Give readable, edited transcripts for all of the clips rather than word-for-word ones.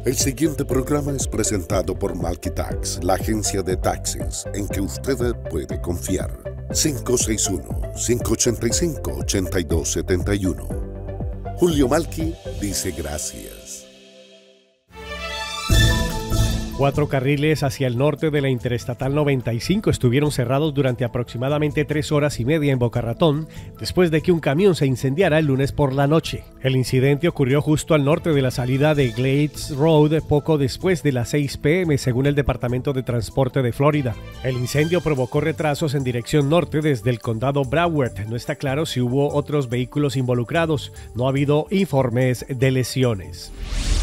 El siguiente programa es presentado por Malky Tax, la agencia de taxes en que usted puede confiar. 561-585-8271. Julio Malky dice gracias. 4 carriles hacia el norte de la Interestatal 95 estuvieron cerrados durante aproximadamente 3 horas y media en Boca Ratón, después de que un camión se incendiara el lunes por la noche. El incidente ocurrió justo al norte de la salida de Glades Road, poco después de las 6 p.m., según el Departamento de Transporte de Florida. El incendio provocó retrasos en dirección norte desde el condado Broward. No está claro si hubo otros vehículos involucrados. No ha habido informes de lesiones.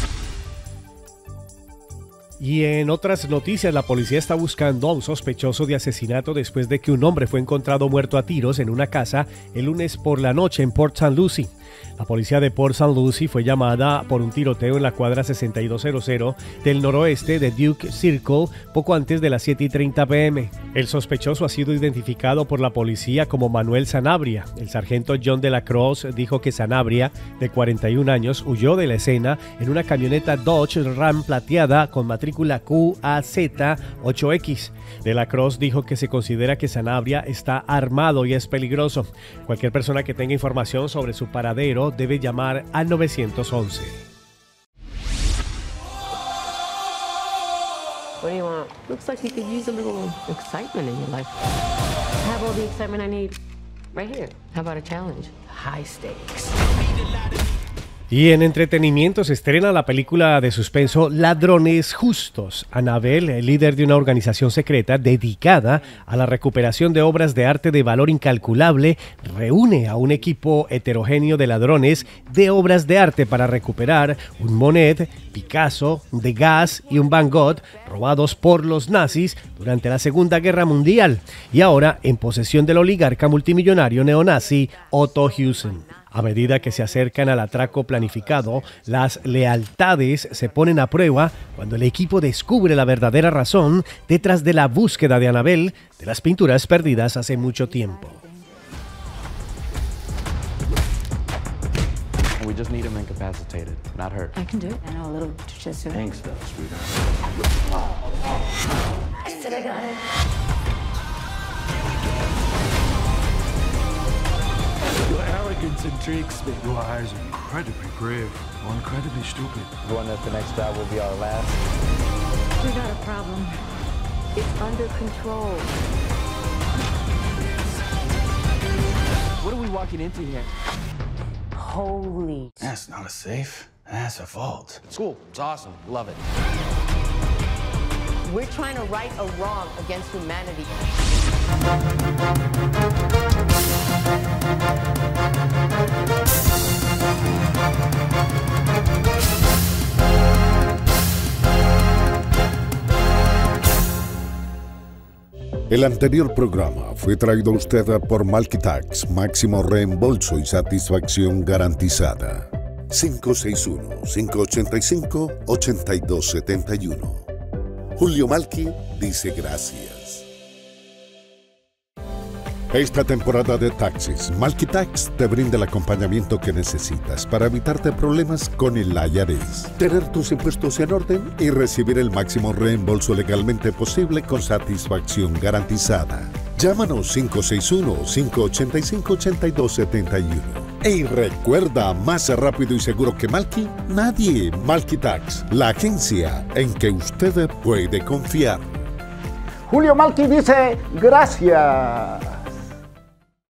Y en otras noticias, la policía está buscando a un sospechoso de asesinato después de que un hombre fue encontrado muerto a tiros en una casa el lunes por la noche en Port St. Lucie. La policía de Port St. Lucie fue llamada por un tiroteo en la cuadra 6200 del noroeste de Duke Circle poco antes de las 7:30 p.m. El sospechoso ha sido identificado por la policía como Manuel Sanabria. El sargento John de la Cross dijo que Sanabria, de 41 años, huyó de la escena en una camioneta Dodge Ram plateada con matrícula QAZ8X. De la Cross dijo que se considera que Sanabria está armado y es peligroso. Cualquier persona que tenga información sobre su paradero debe llamar al 911. What do you want? Looks like you could use a little excitement in your life. I have all the excitement I need right here. How about a challenge? High stakes. Y en entretenimiento se estrena la película de suspenso Ladrones Justos. Annabelle, líder de una organización secreta dedicada a la recuperación de obras de arte de valor incalculable, reúne a un equipo heterogéneo de ladrones de obras de arte para recuperar un Monet, Picasso, Degas y un Van Gogh robados por los nazis durante la Segunda Guerra Mundial y ahora en posesión del oligarca multimillonario neonazi Otto Hüsen. A medida que se acercan al atraco planificado, las lealtades se ponen a prueba cuando el equipo descubre la verdadera razón detrás de la búsqueda de Annabelle de las pinturas perdidas hace mucho tiempo. We just need him incapacitated, not hurt. I can do it. I know a little jujitsu. Thanks, though, sweetheart. I said I got it. Your arrogance intrigues me. Your eyes are incredibly brave or incredibly stupid. One that the next job will be our last. We got a problem. It's under control. What are we walking into here? Holy. That's not a safe. That's a vault. It's cool. It's awesome. Love it. We're trying to right a wrong against humanity. El anterior programa fue traído a usted por Malky Tax, máximo reembolso y satisfacción garantizada. 561-585-8271. Julio Malky dice gracias. Esta temporada de taxis, Malky Tax te brinda el acompañamiento que necesitas para evitarte problemas con el IRS, tener tus impuestos en orden y recibir el máximo reembolso legalmente posible con satisfacción garantizada. Llámanos 561-585-8271. Y recuerda, más rápido y seguro que Malky, nadie. Malky Tax, la agencia en que usted puede confiar. Julio Malky dice gracias.